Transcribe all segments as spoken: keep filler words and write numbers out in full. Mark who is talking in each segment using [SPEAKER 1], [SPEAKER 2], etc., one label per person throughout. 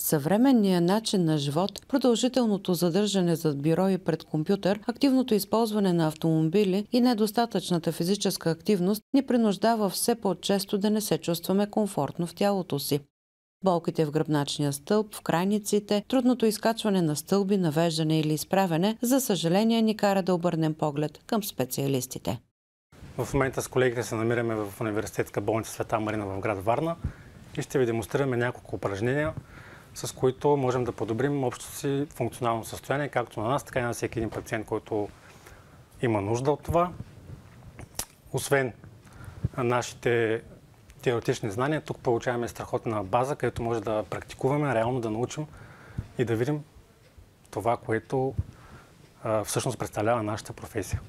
[SPEAKER 1] Съвременният начин на живот, продължителното задържане зад бюро и пред компютър, активното използване на автомобили и недостатъчната физическа активност ни принуждава все по-често да не се чувстваме комфортно в тялото си. Болките в гръбначния стълб, в крайниците, трудното изкачване на стълби, навеждане или изправене, за съжаление ни кара да обърнем поглед към специалистите.
[SPEAKER 2] В момента с колегите се намираме в университетска болница Света Марина в град Варна и ще ви демонстрираме няколко упражнения, с които можем да подобрим общото си функционално състояние, както на нас, така и на всеки един пациент, който има нужда от това. Освен нашите теоретични знания, тук получаваме страхотна база, където може да практикуваме, реално да научим и да видим това, което а, всъщност представлява нашата професия.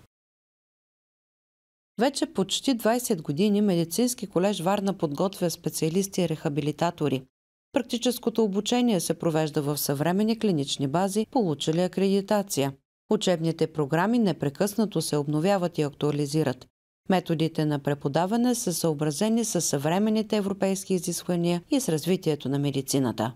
[SPEAKER 1] Вече почти двайсет години Медицински колеж Варна подготвя специалисти и рехабилитатори. Практическото обучение се провежда в съвременни клинични бази, получили акредитация. Учебните програми непрекъснато се обновяват и актуализират. Методите на преподаване са съобразени с съвременните европейски изисквания и с развитието на медицината.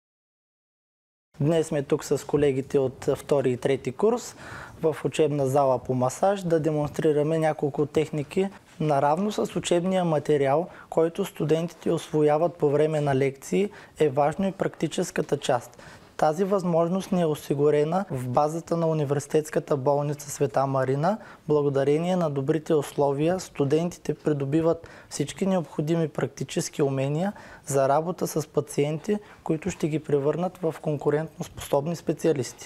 [SPEAKER 3] Днес сме тук с колегите от втори и трети курс в учебна зала по масаж да демонстрираме няколко техники наравно с учебния материал, който студентите усвояват по време на лекции, е важно и практическата част. Тази възможност ни е осигурена в базата на университетската болница Света Марина. Благодарение на добрите условия, студентите придобиват всички необходими практически умения за работа с пациенти, които ще ги превърнат в конкурентноспособни специалисти.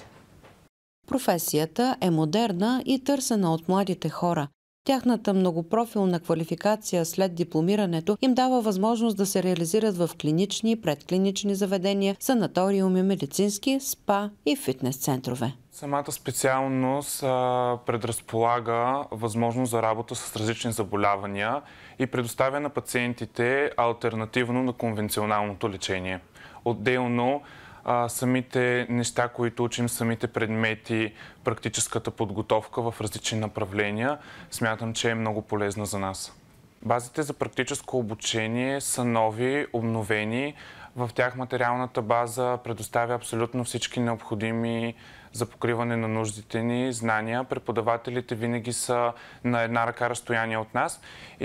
[SPEAKER 1] Професията е модерна и търсена от младите хора. Тяхната многопрофилна квалификация след дипломирането им дава възможност да се реализират в клинични и предклинични заведения, санаториуми, медицински, спа и фитнес центрове.
[SPEAKER 4] Самата специалност а, предразполага възможност за работа с различни заболявания и предоставя на пациентите алтернативно на конвенционалното лечение. Отделно а, самите неща, които учим, самите предмети, практическата подготовка в различни направления, смятам, че е много полезна за нас. Базите за практическо обучение са нови, обновени. В тях материалната база предоставя абсолютно всички необходими за покриване на нуждите ни знания. Преподавателите винаги са на една ръка разстояние от нас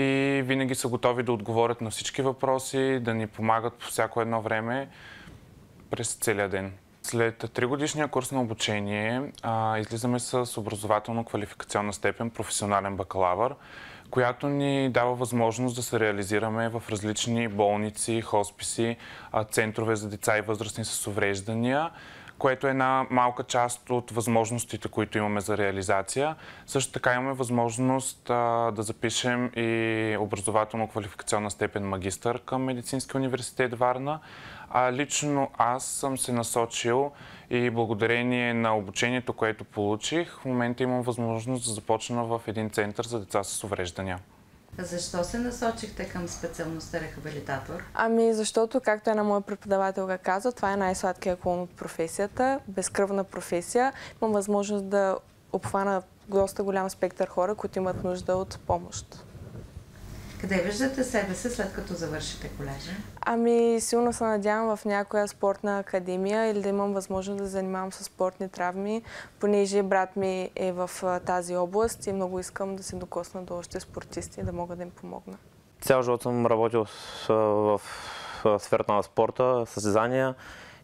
[SPEAKER 4] и винаги са готови да отговорят на всички въпроси, да ни помагат по всяко едно време през целия ден. След тригодишния курс на обучение а, излизаме с образователно-квалификационна степен професионален бакалавър, която ни дава възможност да се реализираме в различни болници, хосписи, а, центрове за деца и възрастни с увреждания, което е една малка част от възможностите, които имаме за реализация. Също така имаме възможност а, да запишем и образователно-квалификационна степен магистър към Медицински университет Варна. А лично аз съм се насочил и благодарение на обучението, което получих, в момента имам възможност да започна в един център за деца с увреждания.
[SPEAKER 5] Защо се насочихте към специалността рехабилитатор?
[SPEAKER 6] Ами защото, както една моя преподавателка каза, това е най-сладкият клон от професията, безкръвна професия. Имам възможност да обхвана доста голям спектър хора, които имат нужда от помощ.
[SPEAKER 5] Къде виждате себе си след като завършите колежа?
[SPEAKER 6] Ами силно се надявам в някоя спортна академия или да имам възможност да занимавам с спортни травми, понеже брат ми е в тази област и много искам да се докосна до още спортисти и да мога да им помогна.
[SPEAKER 7] Цял живот съм работил в сферата на спорта, състезания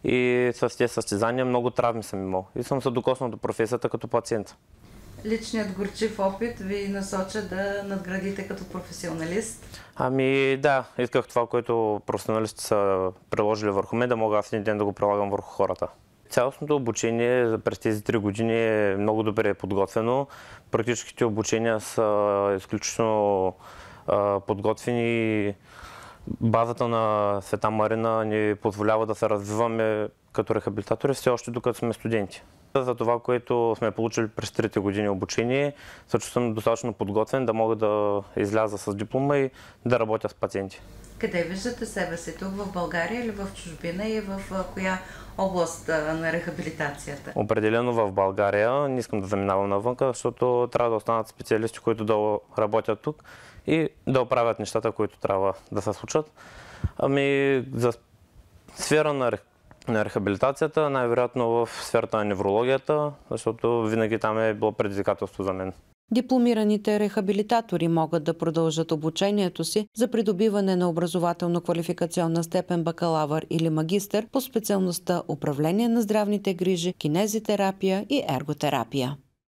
[SPEAKER 7] и с тези състезания много травми съм имал и съм се докоснал до професията като пациент.
[SPEAKER 5] Личният горчив опит ви насоча да надградите като професионалист?
[SPEAKER 7] Ами да, исках това, което професионалистите са приложили върху мен, да мога аз един ден да го прилагам върху хората. Цялостното обучение през тези три години е много добре подготвено. Практическите обучения са изключително а, подготвени. Базата на Света Марина ни позволява да се развиваме като рехабилитатори все още докато сме студенти. За това, което сме получили през трите години обучение, също съм достатъчно подготвен да мога да изляза с диплома и да работя с пациенти.
[SPEAKER 5] Къде виждате себе си? Тук в България или в чужбина и в коя област на рехабилитацията?
[SPEAKER 7] Определено в България. Не искам да заминавам навънка, защото трябва да останат специалисти, които да работят тук и да оправят нещата, които трябва да се случат. Ами за сфера на на рехабилитацията, най-вероятно в сферата на неврологията, защото винаги там е било предизвикателство за мен.
[SPEAKER 1] Дипломираните рехабилитатори могат да продължат обучението си за придобиване на образователно-квалификационна степен бакалавър или магистър по специалността управление на здравните грижи, кинезитерапия и ерготерапия.